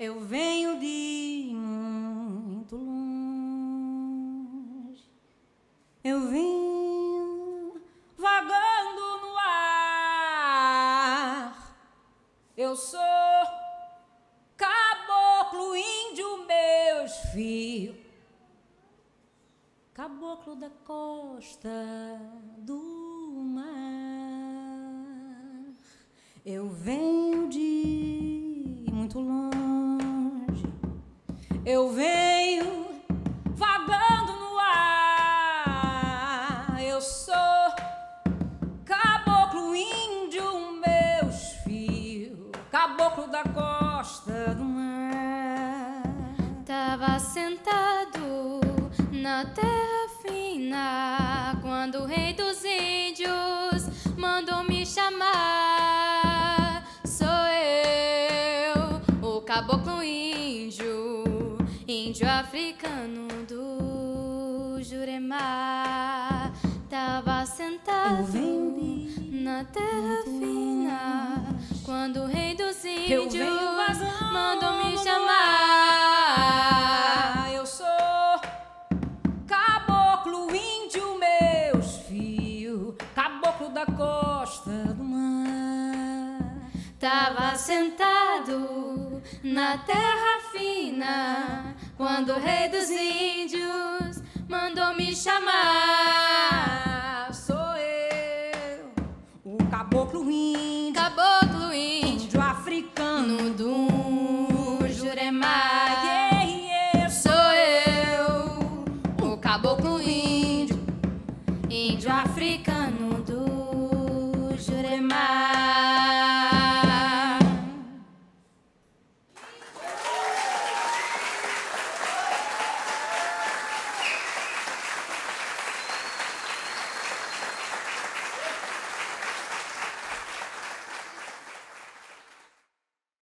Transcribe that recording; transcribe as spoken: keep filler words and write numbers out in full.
Eu venho de muito longe, eu vim vagando no ar. Eu sou caboclo, índio, meus fios, caboclo da costa do mar. Eu venho de muito longe, eu venho vagando no ar. Eu sou caboclo, índio, meus fios, caboclo da costa do mar. Tava sentado na terra fina quando o rei dos índios mandou me chamar. Sou eu, o caboclo índio, índio africano do Jurema. Tava sentado na terra fina quando o rei dos índios mandou me chamar. Eu sou caboclo, índio, meus fios, caboclo da costa do mar. Tava sentado na terra fina quando o rei dos índios mandou me chamar.